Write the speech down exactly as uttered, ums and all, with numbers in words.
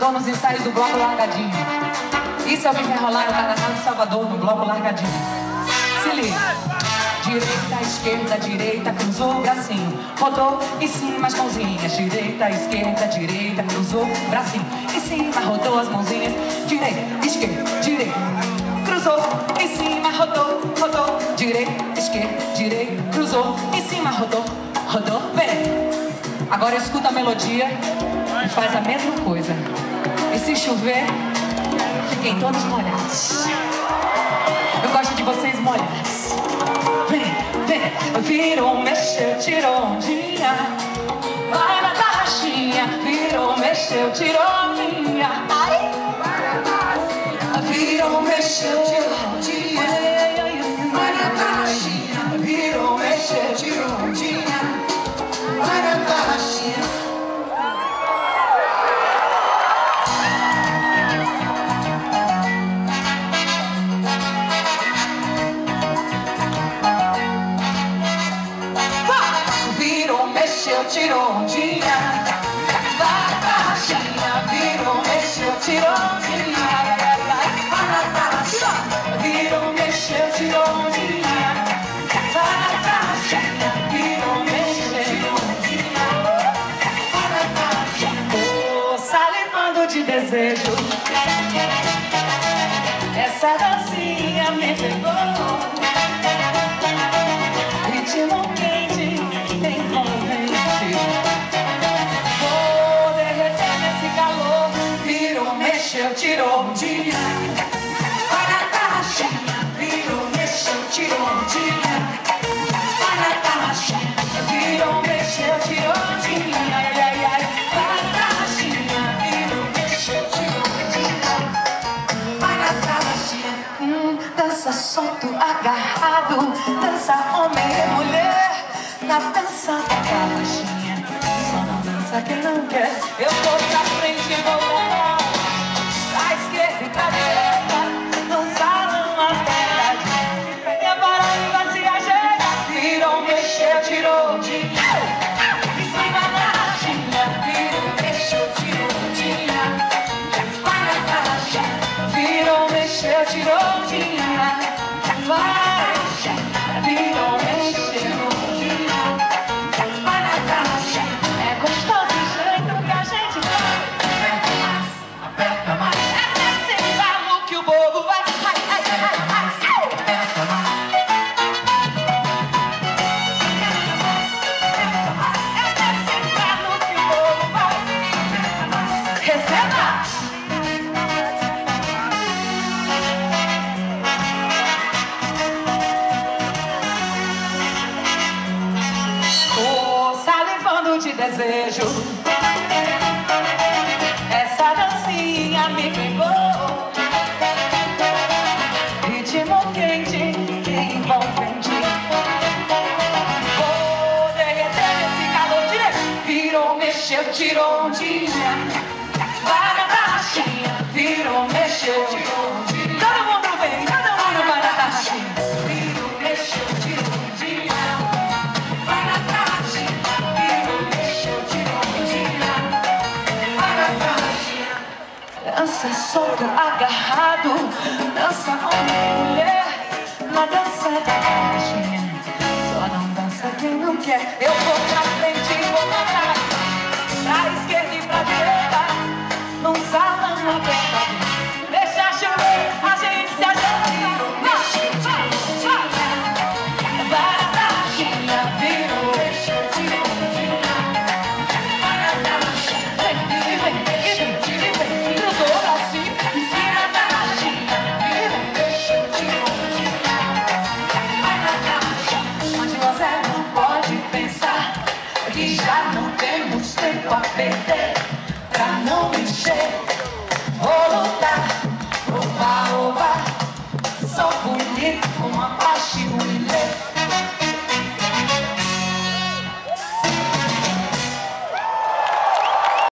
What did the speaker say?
vão nos ensaios do bloco largadinho. Isso é o que vai rolar no Carnaval de Salvador, no bloco largadinho. Se liga. Direita, esquerda, direita, cruzou o bracinho, rodou em cima as mãozinhas. Direita, esquerda, direita, cruzou o bracinho, em cima, rodou as mãozinhas. Direita, esquerda, direita, cruzou em cima, rodou, rodou. Direita, esquerda, direita, cruzou em cima, rodou, rodou. Vem! Agora escuta a melodia e faz a mesma coisa. E se chover, fiquem todos molhados. Eu gosto de vocês molhados. Vem, vem, virou, mexeu, tirou ondinha. Vai na tarraxinha, virou, mexeu, tirou ondinha. Ai! Virou, mexeu, tirou ondinha. Vai na tarraxinha, virou, mexeu, tirou ondinha. Vai na tarraxinha. Tirou ondinha, vai na tarraxinha, virou, mexeu, tirou ondinha. Vai na tarraxinha, virou, mexeu, tirou ondinha. Vai na tarraxinha, virou, mexeu, tirou ondinha. Vai na tarraxinha. Tô salivando de desejo, essa dancinha me pegou. Ritmo quente, envolvente. Vou derreter nesse calor. Virou, mexeu, tirou ondinha. Vai na tarraxinha, virou, mexeu, tirou ondinha. Vai na tarraxinha, virou, mexeu, tirou ondinha. Ai, ai, ai. Vai na tarraxinha, virou, mexeu, tirou ondinha. Vai na tarraxinha. Hum, dança solto, agarrado. Dança homem e mulher. Na dança da tarraxinha, só não dança quem não quer. Eu vou pra frente e vou pra trás, pra esquerda e pra direita, no salão apertadinho. Minha barulho vai se ajeitar. Virou, mexeu, tirou ondinha. Em cima da tarraxinha, virou, mexeu, tirou ondinha. Vai na tarraxinha, virou, mexeu, tirou ondinha. Vai, virou, mexeu. De desejo, essa dancinha me pegou. Ritmo quente, envolvente. Vou derreter nesse calor direito. Virou, mexeu, tirou ondinha. Vai na tarraxinha, virou, mexeu, tirou ondinha. Todo mundo vem, todo mundo vai na tarraxinha. Virou, mexeu, tirou ondinha. Vai na tarraxinha. Dança solto, agarrado. Dança homem e mulher. Na dança da tarraxinha, só não dança quem não quer. Eu vou pra frente e vou pra trás, pra esquerda e pra direita, num salão apertado. Deixa chover, a gente se ajeita. Vai na tarraxinha, virou, mexeu, tirou ondinha. Vai na tarraxinha, vem, vem, vem, vem, vem, vem. Cruzou o bracinho, em cima da tarraxinha, virou, mexeu, tirou ondinha. Vai na tarraxinha. Mas você não pode pensar que já não temos tempo a perder. Pra não mexer, vou lutar. Oba, oba, sou bonito, uma parte mulher.